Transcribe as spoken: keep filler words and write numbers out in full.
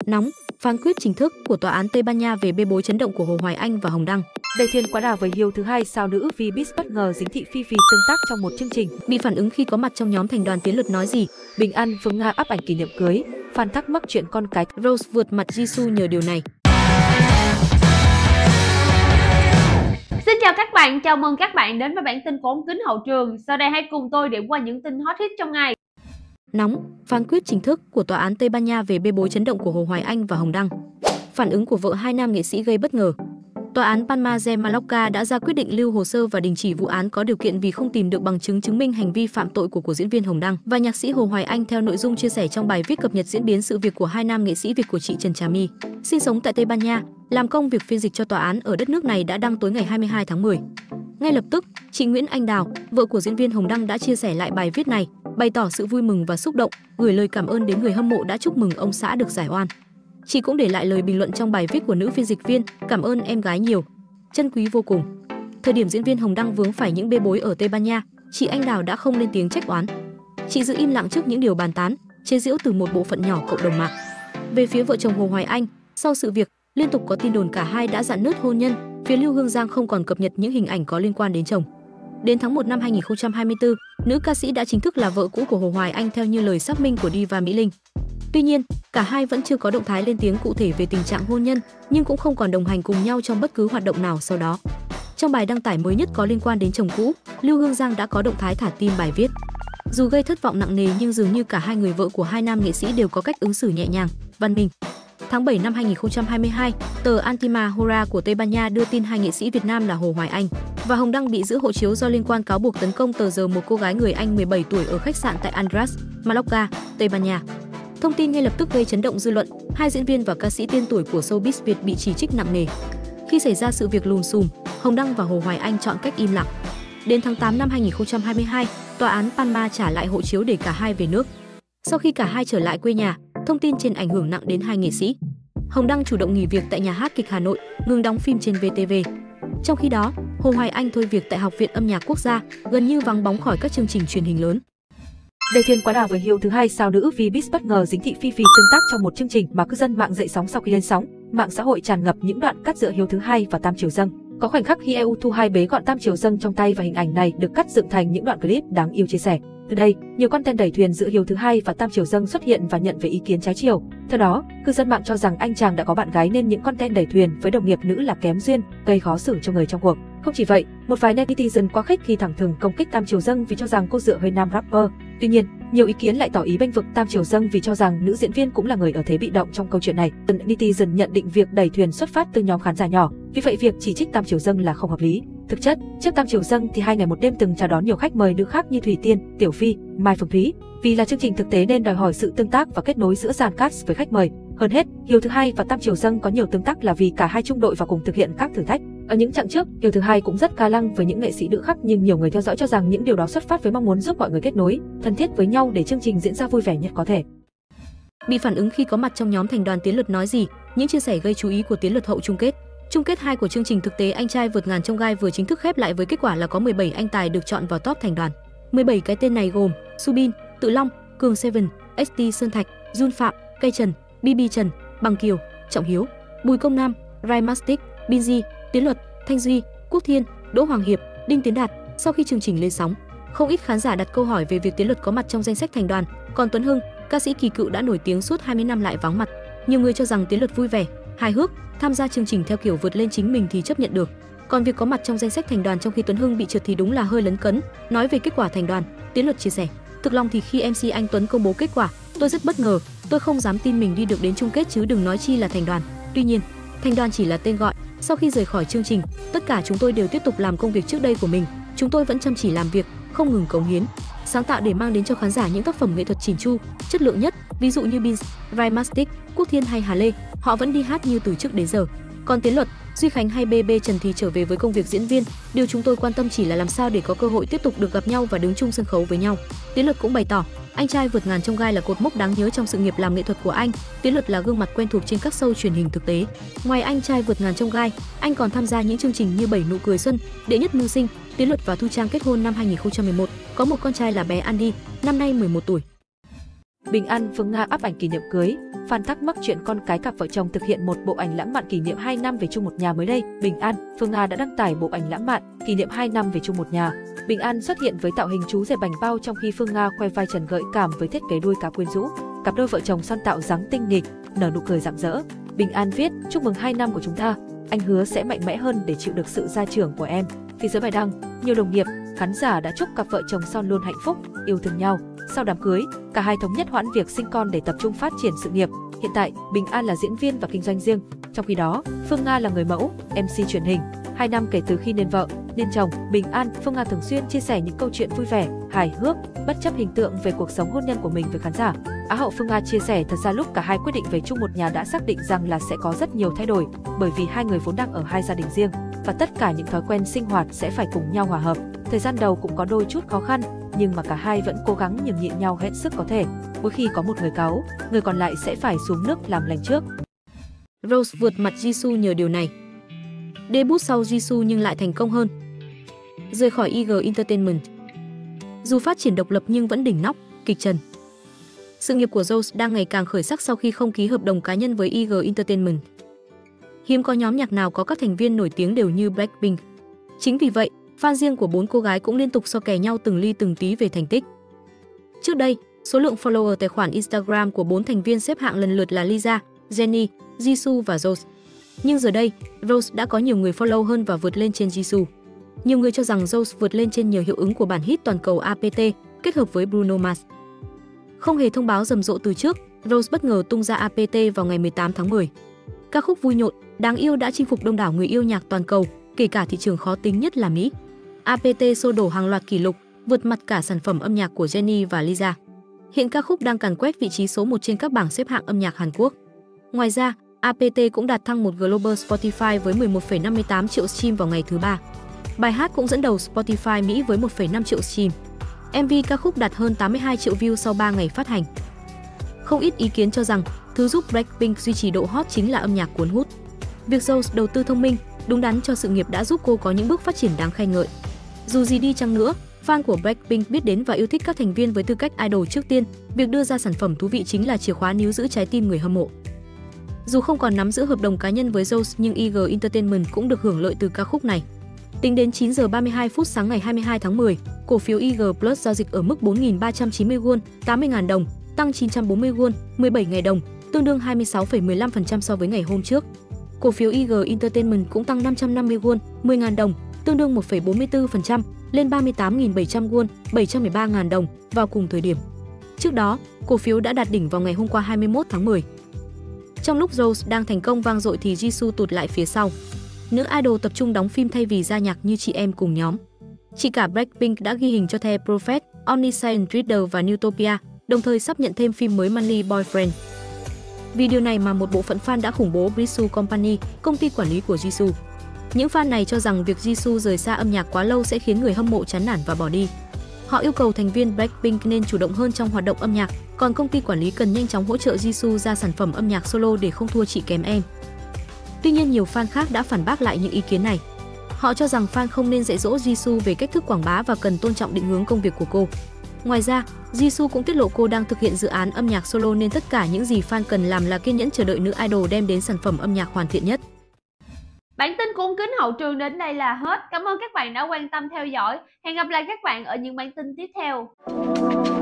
Nóng, phán quyết chính thức của tòa án Tây Ban Nha về bê bối chấn động của Hồ Hoài Anh và Hồng Đăng. Đầy thuyền quá đà với Hiếu thứ hai, sao nữ Vbiz bất ngờ dính thị Phi Phi tương tác trong một chương trình. Bị phản ứng khi có mặt trong nhóm thành đoàn Tiến Luật nói gì? Bình An Phương Nga up ảnh kỷ niệm cưới, fan thắc mắc chuyện con cái. Rose vượt mặt Jisoo nhờ điều này. Xin chào các bạn, chào mừng các bạn đến với bản tin của ống kính hậu trường. Sau đây hãy cùng tôi điểm qua những tin hot hit trong ngày. Nóng, phán quyết chính thức của tòa án Tây Ban Nha về bê bối chấn động của Hồ Hoài Anh và Hồng Đăng. Phản ứng của vợ hai nam nghệ sĩ gây bất ngờ. Tòa án Palma de Mallorca đã ra quyết định lưu hồ sơ và đình chỉ vụ án có điều kiện vì không tìm được bằng chứng chứng minh hành vi phạm tội của của diễn viên Hồng Đăng và nhạc sĩ Hồ Hoài Anh. Theo nội dung chia sẻ trong bài viết cập nhật diễn biến sự việc của hai nam nghệ sĩ Việt của chị Trần Trà My, sinh sống tại Tây Ban Nha, làm công việc phiên dịch cho tòa án ở đất nước này, đã đăng tối ngày hai mươi hai tháng mười. Ngay lập tức, chị Nguyễn Anh Đào, vợ của diễn viên Hồng Đăng, đã chia sẻ lại bài viết này, bày tỏ sự vui mừng và xúc động, gửi lời cảm ơn đến người hâm mộ đã chúc mừng ông xã được giải oan. Chị cũng để lại lời bình luận trong bài viết của nữ phiên dịch viên: cảm ơn em gái nhiều, trân quý vô cùng. Thời điểm diễn viên Hồng Đăng vướng phải những bê bối ở Tây Ban Nha, chị Anh Đào đã không lên tiếng trách oán. Chị giữ im lặng trước những điều bàn tán, chế giễu từ một bộ phận nhỏ cộng đồng mạng. Về phía vợ chồng Hồ Hoài Anh, sau sự việc, liên tục có tin đồn cả hai đã rạn nứt hôn nhân. Phía Lưu Hương Giang không còn cập nhật những hình ảnh có liên quan đến chồng. Đến tháng một năm hai nghìn không trăm hai mươi tư, nữ ca sĩ đã chính thức là vợ cũ của Hồ Hoài Anh theo như lời xác minh của diva Mỹ Linh. Tuy nhiên, cả hai vẫn chưa có động thái lên tiếng cụ thể về tình trạng hôn nhân, nhưng cũng không còn đồng hành cùng nhau trong bất cứ hoạt động nào sau đó. Trong bài đăng tải mới nhất có liên quan đến chồng cũ, Lưu Hương Giang đã có động thái thả tim bài viết. Dù gây thất vọng nặng nề nhưng dường như cả hai người vợ của hai nam nghệ sĩ đều có cách ứng xử nhẹ nhàng, văn minh. Tháng bảy năm hai nghìn không trăm hai mươi hai, tờ Antima Hora của Tây Ban Nha đưa tin hai nghệ sĩ Việt Nam là Hồ Hoài Anh và Hồng Đăng bị giữ hộ chiếu do liên quan cáo buộc tấn công tờ giờ một cô gái người Anh mười bảy tuổi ở khách sạn tại Andras, Mallorca, Tây Ban Nha. Thông tin ngay lập tức gây chấn động dư luận, hai diễn viên và ca sĩ tên tuổi của showbiz Việt bị chỉ trích nặng nề. Khi xảy ra sự việc lùm xùm, Hồng Đăng và Hồ Hoài Anh chọn cách im lặng. Đến tháng tám năm hai nghìn không trăm hai mươi hai, tòa án Palma trả lại hộ chiếu để cả hai về nước. Sau khi cả hai trở lại quê nhà, thông tin trên ảnh hưởng nặng đến hai nghệ sĩ. Hồng Đăng chủ động nghỉ việc tại nhà hát kịch Hà Nội, ngừng đóng phim trên vê tê vê. Trong khi đó, Hồ Hoài Anh thôi việc tại Học viện Âm nhạc Quốc gia, gần như vắng bóng khỏi các chương trình truyền hình lớn. Đầy thuyền quá đà với Hiếu thứ hai, sao nữ Vbiz bất ngờ dính thị Phi Phi tương tác trong một chương trình mà cư dân mạng dậy sóng sau khi lên sóng. Mạng xã hội tràn ngập những đoạn cắt giữa Hiếu thứ hai và Tam Triều Dâng. Có khoảnh khắc khi e u thu hai bế gọn Tam Triều Dâng trong tay và hình ảnh này được cắt dựng thành những đoạn clip đáng yêu chia sẻ. Từ đây, nhiều content đẩy thuyền giữa Hiếu thứ hai và Tam Triều Dâng xuất hiện và nhận về ý kiến trái chiều. Theo đó, cư dân mạng cho rằng anh chàng đã có bạn gái nên những content đẩy thuyền với đồng nghiệp nữ là kém duyên, gây khó xử cho người trong cuộc. Không chỉ vậy, một vài netizen quá khích khi thẳng thừng công kích Tam Triều Dâng vì cho rằng cô dựa hơi nam rapper. Tuy nhiên, nhiều ý kiến lại tỏ ý bênh vực Tam Triều Dâng vì cho rằng nữ diễn viên cũng là người ở thế bị động trong câu chuyện này. Netizen nhận định việc đẩy thuyền xuất phát từ nhóm khán giả nhỏ, vì vậy việc chỉ trích Tam Triều Dâng là không hợp lý. Thực chất, trước Tam Triều Dâng thì hai ngày một đêm từng chào đón nhiều khách mời nữ khác như Thủy Tiên, Tiểu Phi, Mai Phương Thúy. Vì là chương trình thực tế nên đòi hỏi sự tương tác và kết nối giữa dàn cast với khách mời. Hơn hết, Hiếu thứ hai và Tam Triều Dâng có nhiều tương tác là vì cả hai chung đội và cùng thực hiện các thử thách. Ở những chặng trước, Hiếu thứ hai cũng rất ga lăng với những nghệ sĩ nữ khác, nhưng nhiều người theo dõi cho rằng những điều đó xuất phát với mong muốn giúp mọi người kết nối, thân thiết với nhau để chương trình diễn ra vui vẻ nhất có thể. Bị phản ứng khi có mặt trong nhóm thành đoàn Tiến Luật nói gì? Những chia sẻ gây chú ý của Tiến Luật hậu chung kết. Chung kết hai của chương trình thực tế Anh trai vượt ngàn chông gai vừa chính thức khép lại với kết quả là có mười bảy anh tài được chọn vào top thành đoàn. mười bảy cái tên này gồm Subin, Tự Long, Cường Seven, ét tê Sơn Thạch, Jun Phạm, Cây Trần, bê bê Trần, Bằng Kiều, Trọng Hiếu, Bùi Công Nam, Rai Mastic, Binz, Tiến Luật, Thanh Duy, Quốc Thiên, Đỗ Hoàng Hiệp, Đinh Tiến Đạt. Sau khi chương trình lên sóng, không ít khán giả đặt câu hỏi về việc Tiến Luật có mặt trong danh sách thành đoàn, còn Tuấn Hưng, ca sĩ kỳ cựu đã nổi tiếng suốt hai mươi năm lại vắng mặt. Nhiều người cho rằng Tiến Luật vui vẻ, hài hước, tham gia chương trình theo kiểu vượt lên chính mình thì chấp nhận được. Còn việc có mặt trong danh sách thành đoàn trong khi Tuấn Hưng bị trượt thì đúng là hơi lấn cấn. Nói về kết quả thành đoàn, Tiến Luật chia sẻ: thực lòng thì khi em xê anh Tuấn công bố kết quả, tôi rất bất ngờ, tôi không dám tin mình đi được đến chung kết chứ đừng nói chi là thành đoàn. Tuy nhiên, thành đoàn chỉ là tên gọi. Sau khi rời khỏi chương trình, tất cả chúng tôi đều tiếp tục làm công việc trước đây của mình. Chúng tôi vẫn chăm chỉ làm việc, không ngừng cống hiến, sáng tạo để mang đến cho khán giả những tác phẩm nghệ thuật chỉn chu, chất lượng nhất. Ví dụ như Binz, Rai Mastic, Quốc Thiên hay Hà Lê, họ vẫn đi hát như từ trước đến giờ. Còn Tiến Luật, Duy Khánh hay bê bê Trần thì trở về với công việc diễn viên. Điều chúng tôi quan tâm chỉ là làm sao để có cơ hội tiếp tục được gặp nhau và đứng chung sân khấu với nhau. Tiến Luật cũng bày tỏ, anh trai vượt ngàn chông gai là cột mốc đáng nhớ trong sự nghiệp làm nghệ thuật của anh. Tiến Luật là gương mặt quen thuộc trên các show truyền hình thực tế. Ngoài anh trai vượt ngàn chông gai, anh còn tham gia những chương trình như Bảy nụ cười xuân, Đệ nhất mưu sinh. Tiến Luật và Thu Trang kết hôn năm hai nghìn không trăm mười một, có một con trai là bé Andy, năm nay mười một tuổi. Bình An, Phương Nga up ảnh kỷ niệm cưới. Fan thắc mắc chuyện con cái cặp vợ chồng thực hiện một bộ ảnh lãng mạn kỷ niệm hai năm về chung một nhà mới đây. Bình An, Phương Nga đã đăng tải bộ ảnh lãng mạn kỷ niệm hai năm về chung một nhà. Bình An xuất hiện với tạo hình chú rể bảnh bao trong khi Phương Nga khoe vai trần gợi cảm với thiết kế đuôi cá quyến rũ. Cặp đôi vợ chồng son tạo dáng tinh nghịch, nở nụ cười rạng rỡ. Bình An viết: chúc mừng hai năm của chúng ta, anh hứa sẽ mạnh mẽ hơn để chịu được sự gia trưởng của em. Phía dưới bài đăng, nhiều đồng nghiệp, khán giả đã chúc cặp vợ chồng son luôn hạnh phúc, yêu thương nhau. Sau đám cưới, cả hai thống nhất hoãn việc sinh con để tập trung phát triển sự nghiệp. Hiện tại, Bình An là diễn viên và kinh doanh riêng. Trong khi đó, Phương Nga là người mẫu, em xê truyền hình. Hai năm kể từ khi nên vợ, nên chồng, Bình An, Phương Nga thường xuyên chia sẻ những câu chuyện vui vẻ, hài hước, bất chấp hình tượng về cuộc sống hôn nhân của mình với khán giả. Á hậu Phương Nga chia sẻ thật ra lúc cả hai quyết định về chung một nhà đã xác định rằng là sẽ có rất nhiều thay đổi, bởi vì hai người vốn đang ở hai gia đình riêng và tất cả những thói quen sinh hoạt sẽ phải cùng nhau hòa hợp. Thời gian đầu cũng có đôi chút khó khăn, nhưng mà cả hai vẫn cố gắng nhường nhịn nhau hết sức có thể. Mỗi khi có một người cáu, người còn lại sẽ phải xuống nước làm lành trước. Rose vượt mặt Jisoo nhờ điều này. Debut sau Jisoo nhưng lại thành công hơn. Rời khỏi i giê Entertainment. Dù phát triển độc lập nhưng vẫn đỉnh nóc, kịch trần. Sự nghiệp của Rose đang ngày càng khởi sắc sau khi không ký hợp đồng cá nhân với i giê Entertainment. Hiếm có nhóm nhạc nào có các thành viên nổi tiếng đều như Blackpink. Chính vì vậy, fan riêng của bốn cô gái cũng liên tục so kè nhau từng ly từng tí về thành tích. Trước đây, số lượng follower tài khoản Instagram của bốn thành viên xếp hạng lần lượt là Lisa, Jennie, Jisoo và Rose. Nhưng giờ đây, Rose đã có nhiều người follow hơn và vượt lên trên Jisoo. Nhiều người cho rằng Rose vượt lên trên nhờ hiệu ứng của bản hit toàn cầu a pê tê kết hợp với Bruno Mars. Không hề thông báo rầm rộ từ trước, Rose bất ngờ tung ra a pê tê vào ngày mười tám tháng mười. Ca khúc vui nhộn, đáng yêu đã chinh phục đông đảo người yêu nhạc toàn cầu, kể cả thị trường khó tính nhất là Mỹ. a pê tê xô đổ hàng loạt kỷ lục, vượt mặt cả sản phẩm âm nhạc của Jennie và Lisa. Hiện ca khúc đang càn quét vị trí số một trên các bảng xếp hạng âm nhạc Hàn Quốc. Ngoài ra, a pê tê cũng đạt thăng một Global Spotify với mười một phẩy năm mươi tám triệu stream vào ngày thứ ba. Bài hát cũng dẫn đầu Spotify Mỹ với một phẩy năm triệu stream. em vê ca khúc đạt hơn tám mươi hai triệu view sau ba ngày phát hành. Không ít ý kiến cho rằng, thứ giúp Blackpink duy trì độ hot chính là âm nhạc cuốn hút. Việc Rose đầu tư thông minh, đúng đắn cho sự nghiệp đã giúp cô có những bước phát triển đáng khen ngợi. Dù gì đi chăng nữa, fan của Blackpink biết đến và yêu thích các thành viên với tư cách idol trước tiên, việc đưa ra sản phẩm thú vị chính là chìa khóa níu giữ trái tim người hâm mộ. Dù không còn nắm giữ hợp đồng cá nhân với Rose nhưng i giê Entertainment cũng được hưởng lợi từ ca khúc này. Tính đến chín giờ ba mươi hai phút sáng ngày hai mươi hai tháng mười, cổ phiếu i giê Plus giao dịch ở mức bốn nghìn ba trăm chín mươi won, tám mươi nghìn đồng, tăng chín trăm bốn mươi won, mười bảy ngày đồng, tương đương hai mươi sáu phẩy mười lăm phần trăm so với ngày hôm trước. Cổ phiếu i giê Entertainment cũng tăng năm trăm năm mươi won, mười nghìn đồng, tương đương một phẩy bốn mươi tư phần trăm, lên ba mươi tám nghìn bảy trăm won, bảy trăm mười ba nghìn đồng vào cùng thời điểm. Trước đó, cổ phiếu đã đạt đỉnh vào ngày hôm qua hai mươi mốt tháng mười. Trong lúc Rose đang thành công vang dội thì Jisoo tụt lại phía sau. Nữ idol tập trung đóng phim thay vì ra nhạc như chị em cùng nhóm. Chị cả Blackpink đã ghi hình cho The Prophet, Omniscient Reader và Newtopia, đồng thời sắp nhận thêm phim mới Money Boyfriend. Vì điều này mà một bộ phận fan đã khủng bố Jisoo Company, công ty quản lý của Jisoo. Những fan này cho rằng việc Jisoo rời xa âm nhạc quá lâu sẽ khiến người hâm mộ chán nản và bỏ đi. Họ yêu cầu thành viên Blackpink nên chủ động hơn trong hoạt động âm nhạc, còn công ty quản lý cần nhanh chóng hỗ trợ Jisoo ra sản phẩm âm nhạc solo để không thua chị kém em. Tuy nhiên nhiều fan khác đã phản bác lại những ý kiến này. Họ cho rằng fan không nên dạy dỗ Jisoo về cách thức quảng bá và cần tôn trọng định hướng công việc của cô. Ngoài ra, Jisoo cũng tiết lộ cô đang thực hiện dự án âm nhạc solo nên tất cả những gì fan cần làm là kiên nhẫn chờ đợi nữ idol đem đến sản phẩm âm nhạc hoàn thiện nhất. Bản tin của ống kính hậu trường đến đây là hết. Cảm ơn các bạn đã quan tâm theo dõi. Hẹn gặp lại các bạn ở những bản tin tiếp theo.